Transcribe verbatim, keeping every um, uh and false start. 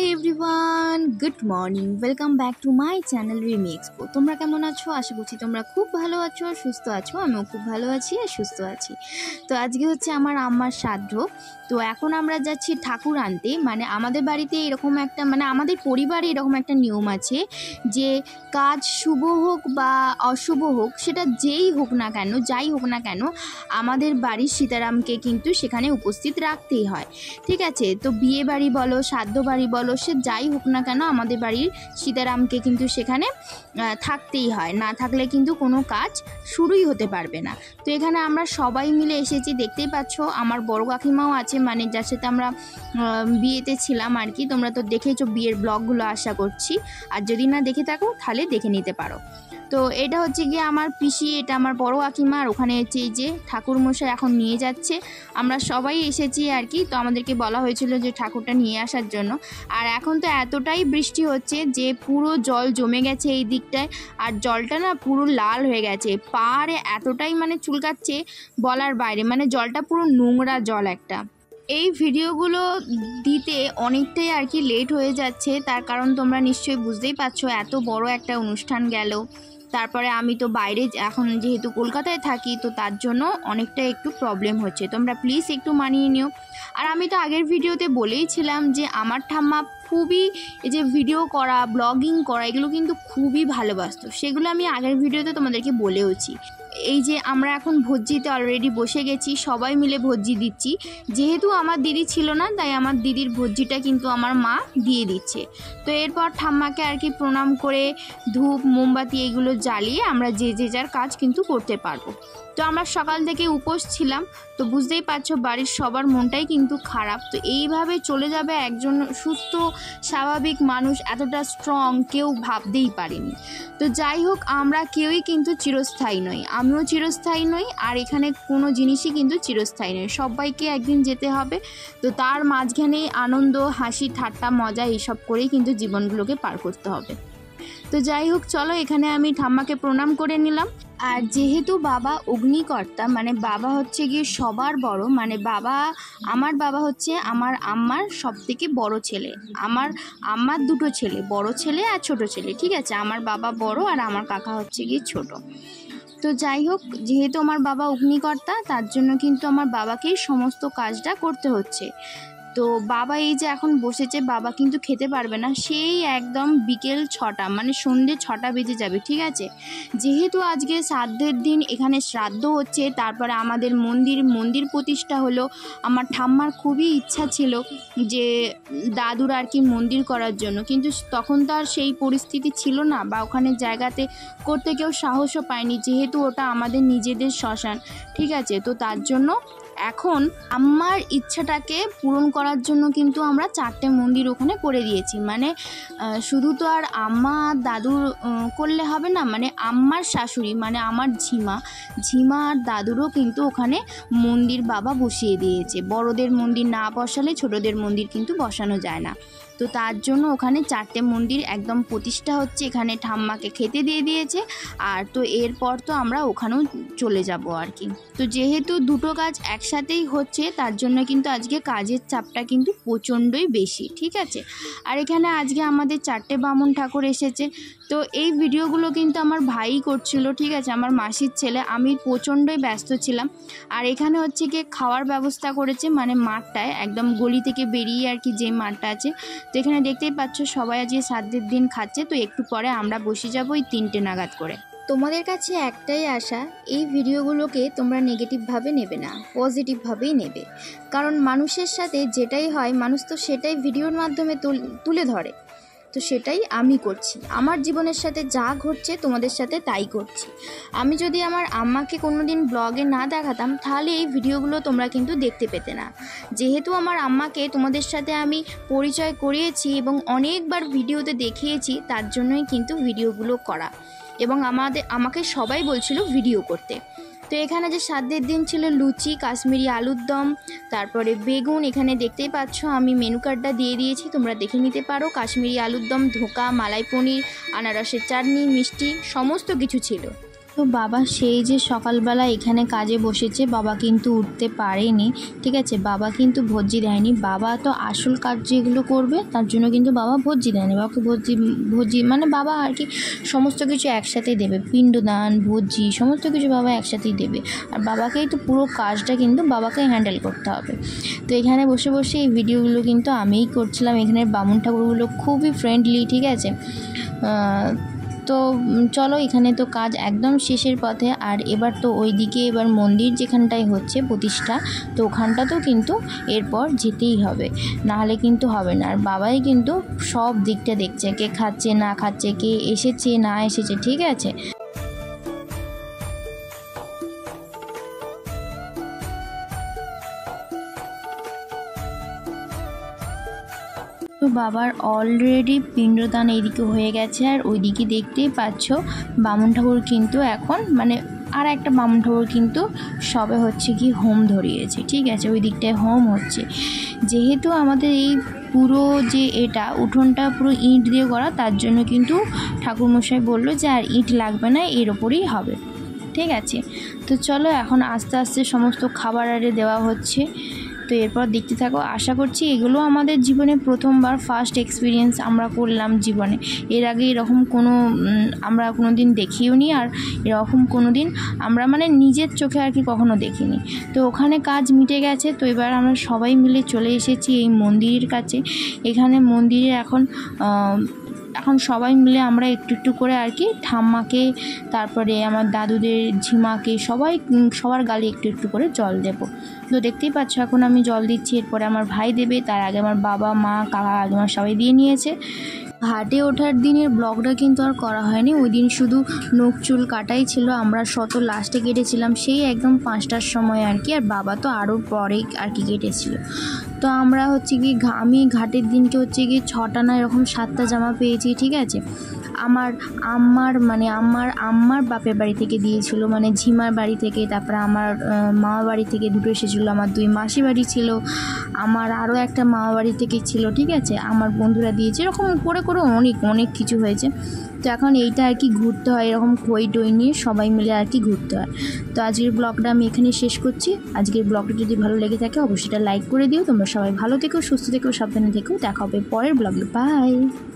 High everyone, good morning, welcome back to my channel Rimi expo. তোমরা কেমন আছো? আশা করছি তোমরা খুব ভালো আছো, সুস্থ আছো। আমিও খুব ভালো আছি আর সুস্থ আছি। তো আজকে হচ্ছে আমার আম্মার শ্রাদ্ধ। তো এখন আমরা যাচ্ছি ঠাকুর আনতে। মানে আমাদের বাড়িতে এরকম একটা মানে আমাদের পরিবারে এরকম একটা নিয়ম আছে যে কাজ শুভ হোক বা অশুভ হোক, সেটা যেই হোক না কেন, যাই হোক না কেন, আমাদের বাড়ির সীতারামকে কিন্তু সেখানে উপস্থিত রাখতেই হয়। ঠিক আছে? তো বিয়ে বাড়ি বলো, শ্রাদ্ধ বাড়ি বলো, সে যাই হোক না কেন, আমাদের বাড়ির সীতারামকে কিন্তু সেখানে থাকতেই হয়। না থাকলে কিন্তু কোনো কাজ শুরুই হতে পারবে না। তো এখানে আমরা সবাই মিলে এসেছি, দেখতেই পাচ্ছ। আমার বড় কাকিমাও আছে, মানে যার সাথে আমরা বিয়েতে ছিলাম আর কি। তোমরা তো দেখেছো বিয়ের ব্লগগুলো, আশা করছি। আর যদি না দেখে থাকো তাহলে দেখে নিতে পারো। তো এটা হচ্ছে গিয়ে আমার পিসি, এটা আমার বড় কাকিমা। আর ওখানে হচ্ছে এই যে ঠাকুরমশাই এখন নিয়ে যাচ্ছে। আমরা সবাই এসেছি আর কি। তো আমাদেরকে বলা হয়েছিল যে ঠাকুরটা নিয়ে আসার জন্য। আর এখন তো এতটাই বৃষ্টি হচ্ছে যে পুরো জল জমে গেছে এই দিকটায়। আর জলটা না পুরো লাল হয়ে গেছে, পাহাড়ে এতটাই মানে চুলকাচ্ছে বলার বাইরে। মানে জলটা পুরো নোংরা জল একটা। এই ভিডিওগুলো দিতে অনেকটাই আর কি লেট হয়ে যাচ্ছে, তার কারণ তোমরা নিশ্চয়ই বুঝতেই পারছো, এত বড় একটা অনুষ্ঠান গেল। তারপরে আমি তো বাইরে এখন যেহেতু কলকাতায় থাকি, তো তার জন্য অনেকটা একটু প্রবলেম হচ্ছে। তোমরা প্লিজ একটু মানিয়ে নিও। আর আমি তো আগের ভিডিওতে বলেইছিলাম যে আমার ঠাম্মা খুবই এই যে ভিডিও করা, ব্লগিং করা, এগুলো কিন্তু খুবই ভালোবাসতো। সেগুলো আমি আগের ভিডিওতে তোমাদেরকে বলেওছি। এই যে আমরা এখন ভোজ্জিতে অলরেডি বসে গেছি, সবাই মিলে ভোজ্জি দিচ্ছি। যেহেতু আমার দিদি ছিল না, তাই আমার দিদির ভোজ্জিটা কিন্তু আমার মা দিয়ে দিচ্ছে। তো এরপর ঠাম্মাকে আর কি প্রণাম করে ধূপ মোমবাতি এগুলো জ্বালিয়ে আমরা যে যে যার কাজ কিন্তু করতে পারবো। তো আমরা সকাল থেকে উপোস ছিলাম, তো বুঝতেই পারছো বাড়ির সবার মনটাই কিন্তু খারাপ। তো এইভাবে চলে যাবে একজন সুস্থ স্বাভাবিক মানুষ, এতটা স্ট্রং কেউ ভাবতেই পারেনি। তো যাই হোক, আমরা কেউই কিন্তু চিরস্থায়ী নই, আমিও চিরস্থায়ী নই, আর এখানে কোনো জিনিসই কিন্তু চিরস্থায়ী নয়। সবাইকে একদিন যেতে হবে। তো তার মাঝখানেই আনন্দ, হাসি, ঠাট্টা, মজা এইসব করেই কিন্তু জীবনগুলোকে পার করতে হবে। তো যাই হোক, চলো এখানে আমি ঠাম্মাকে প্রণাম করে নিলাম। আর যেহেতু বাবা অগ্নিকর্তা, মানে বাবা হচ্ছে গিয়ে সবার বড়, মানে বাবা আমার বাবা হচ্ছে আমার আম্মার সব থেকে বড় ছেলে। আমার আম্মার দুটো ছেলে, বড় ছেলে আর ছোট ছেলে। ঠিক আছে? আমার বাবা বড় আর আমার কাকা হচ্ছে গিয়ে ছোট। তো যাই হোক, যেহেতু আমার বাবা অগ্নিকর্তা, তার জন্য কিন্তু আমার বাবাকেই সমস্ত কাজটা করতে হচ্ছে। তো বাবা এই যে এখন বসেছে, বাবা কিন্তু খেতে পারবে না সেই একদম বিকেল ছটা, মানে সন্ধ্যে ছটা বেজে যাবে। ঠিক আছে? যেহেতু আজকে শ্রাদ্ধের দিন, এখানে শ্রাদ্ধ হচ্ছে, তারপরে আমাদের মন্দির মন্দির প্রতিষ্ঠা হলো। আমার ঠাম্মার খুবই ইচ্ছা ছিল যে দাদুর আর কি মন্দির করার জন্য, কিন্তু তখন তো আর সেই পরিস্থিতি ছিল না, বা ওখানে জায়গাতে করতে কেউ সাহসও পায়নি, যেহেতু ওটা আমাদের নিজেদের শ্মশান। ঠিক আছে? তো তার জন্য এখন আম্মার ইচ্ছাটাকে পূরণ করার জন্য কিন্তু আমরা চারটে মন্দির ওখানে করে দিয়েছি। মানে শুধু তো আর আম্মা দাদুর করলে হবে না, মানে আম্মার শাশুড়ি মানে আমার ঝিমা ঝিমা আর দাদুরও কিন্তু ওখানে মন্দির বাবা বসিয়ে দিয়েছে। বড়দের মন্দির না বসালে ছোটদের মন্দির কিন্তু বসানো যায় না। তো তার জন্য ওখানে চারটে মন্দির একদম প্রতিষ্ঠা হচ্ছে। এখানে ঠাম্মাকে খেতে দিয়ে দিয়েছে। আর তো এরপর তো আমরা ওখানেও চলে যাব আর কি। তো যেহেতু দুটো কাজ একসাথেই হচ্ছে, তার জন্য কিন্তু আজকে কাজের চাপটা কিন্তু প্রচণ্ডই বেশি। ঠিক আছে? আর এখানে আজকে আমাদের চারটে বামুন ঠাকুর এসেছে। তো এই ভিডিওগুলো কিন্তু আমার ভাই করছিল। ঠিক আছে? আমার মাসির ছেলে। আমি প্রচণ্ডই ব্যস্ত ছিলাম। আর এখানে হচ্ছে গিয়ে খাওয়ার ব্যবস্থা করেছে, মানে মাঠটায় একদম গলি থেকে বেরিয়ে আর কি যে মাঠটা আছে। তো এখানে দেখতেই পাচ্ছ সবাই আজকে শ্রাদ্ধের দিন খাচ্ছে। তো একটু পরে আমরা বসে যাবো ওই তিনটে নাগাদ করে। তোমাদের কাছে একটাই আশা, এই ভিডিওগুলোকে তোমরা নেগেটিভভাবে নেবে না, পজিটিভভাবেই নেবে। কারণ মানুষের সাথে যেটাই হয়, মানুষ তো সেটাই ভিডিওর মাধ্যমে তুলে ধরে। তো সেটাই আমি করছি। আমার জীবনের সাথে যা ঘটছে তোমাদের সাথে তাই করছি। আমি যদি আমার আম্মাকে কোনো দিন ব্লগে না দেখাতাম, তাহলে এই ভিডিওগুলো তোমরা কিন্তু দেখতে পেতে না। যেহেতু আমার আম্মাকে তোমাদের সাথে আমি পরিচয় করিয়েছি এবং অনেকবার ভিডিওতে দেখিয়েছি, তার জন্যই কিন্তু ভিডিওগুলো করা। এবং আমাদের আমাকে সবাই বলছিল ভিডিও করতে। তো এখানে যে শ্রাদ্ধের দিন ছিল লুচি, কাশ্মীরি আলুর দম, তারপরে বেগুন। এখানে দেখতেই পাচ্ছ আমি মেনু কার্ডটা দিয়ে দিয়েছি, তোমরা দেখে নিতে পারো। কাশ্মীরি আলুর দম, ধোকা, মালাই পনির, আনারসের চাটনি, মিষ্টি, সমস্ত কিছু ছিল। তো বাবা সেই যে সকালবেলা এখানে কাজে বসেছে, বাবা কিন্তু উঠতে পারেনি, ঠিক আছে। বাবা কিন্তু ভোজ্জি দেয়নি, বাবা তো আসল কাজ যেগুলো করবে তার জন্য কিন্তু বাবা ভোজ্জি দেয়নি। বাবাকে ভোজ্জি ভোজ্জি মানে বাবা আর কি সমস্ত কিছু একসাথেই দেবে, পিণ্ডদান ভোজ্জি সমস্ত কিছু বাবা একসাথেই দেবে। আর বাবাকেই তো পুরো কাজটা কিন্তু বাবাকে হ্যান্ডেল করতে হবে। তো এখানে বসে বসে এই ভিডিওগুলো কিন্তু আমিই করছিলাম। এখানে বামুন ঠাকুরগুলো খুবই ফ্রেন্ডলি, ঠিক আছে। তো চলো, এখানে তো কাজ একদম শেষের পথে। আর এবার তো ওইদিকে এবার মন্দির যেখানটায় হচ্ছে প্রতিষ্ঠা, তো ওখানটাতেও কিন্তু এরপর যেতেই হবে, নাহলে কিন্তু হবে না। আর বাবাই কিন্তু সব দিকটা দেখছে, কে খাচ্ছে না খাচ্ছে, কে এসেছে না এসেছে, ঠিক আছে। তো বাবার অলরেডি পিণ্ডদান এইদিকে হয়ে গেছে। আর ওইদিকে দেখতেই পাচ্ছ বামুন ঠাকুর কিন্তু এখন মানে আর একটা বামুন ঠাকুর কিন্তু সবে হচ্ছে কি হোম ধরিয়েছে, ঠিক আছে। ওই দিকটায় হোম হচ্ছে। যেহেতু আমাদের এই পুরো যে এটা উঠোনটা পুরো ইট দিয়ে করা, তার জন্য কিন্তু ঠাকুরমশাই বললো যে আর ইট লাগবে না, এর ওপরেই হবে, ঠিক আছে। তো চলো এখন আস্তে আস্তে সমস্ত খাবার আরে দেওয়া হচ্ছে। তো এরপর দেখতে থাকো। আশা করছি এগুলো আমাদের জীবনে প্রথমবার ফার্স্ট এক্সপিরিয়েন্স আমরা করলাম জীবনে। এর আগে এরকম কোনো আমরা কোনো দিন দেখিও নি, আর এরকম কোনো দিন আমরা মানে নিজের চোখে আর কি কখনো দেখিনি। তো ওখানে কাজ মিটে গেছে। তো এবার আমরা সবাই মিলে চলে এসেছি এই মন্দিরের কাছে। এখানে মন্দিরে এখন এখন সবাই মিলে আমরা একটু একটু করে আর কি ঠাম্মাকে, তারপরে আমার দাদুদের, ঝিমাকে, সবাই সবার গালে একটু একটু করে জল দেব। তো দেখতেই পাচ্ছ এখন আমি জল দিচ্ছি, এরপরে আমার ভাই দেবে, তার আগে আমার বাবা মা কাকা আমার সবাই দিয়ে নিয়েছে। ঘাটে ওঠার দিনের ব্লগটা কিন্তু আর করা হয়নি, ওই দিন শুধু নখ চুল কাটাই ছিল। আমরা শত লাস্টে কেটেছিলাম সেই একদম পাঁচটার সময় আর কি, আর বাবা তো আরও পরে আর কি কেটেছিল। তো আমরা হচ্ছে কি আমি ঘাটের দিনকে হচ্ছে কি ছটা না এরকম সাতটা জামা পেয়েছি, ঠিক আছে। আমার আম্মার মানে আমার আম্মার বাপের বাড়ি থেকে দিয়েছিল, মানে ঝিমার বাড়ি থেকে, তারপরে আমার মামা বাড়ি থেকে দুটো এসেছিলো, আমার দুই মাসি বাড়ি ছিল, আমার আরও একটা মামা বাড়ি থেকে ছিল, ঠিক আছে। আমার বন্ধুরা দিয়েছে, এরকম করে করে অনেক অনেক কিছু হয়েছে। তো এখন এইটা আর কি ঘুরতে হয়, এরকম খই টই নিয়ে সবাই মিলে আর কি ঘুরতে হয়। তো আজকের ব্লগটা আমি এখানে শেষ করছি। আজকের ব্লগটা যদি ভালো লেগে থাকে অবশ্যই লাইক করে দিও। তোমরা সবাই ভালো থেকো, সুস্থ থেকো, সাবধানে থেকো। দেখা হবে পরের ব্লগে। বাই।